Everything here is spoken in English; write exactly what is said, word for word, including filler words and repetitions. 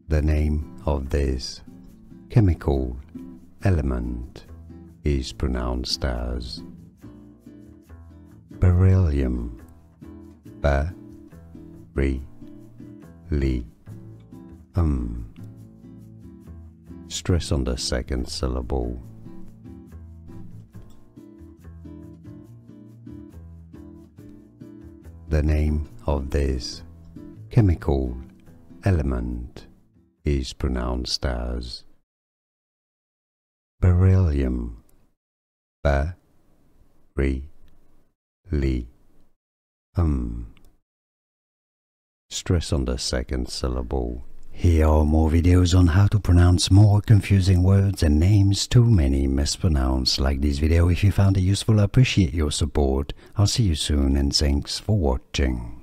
The name of this chemical element is pronounced as beryllium. Be-re-li-um. Stress on the second syllable. The name of this chemical element is pronounced as beryllium. Be-re-li-um. Stress on the second syllable. Here are more videos on how to pronounce more confusing words and names too many mispronounced. Like this video if you found it useful. I appreciate your support. I'll see you soon and thanks for watching.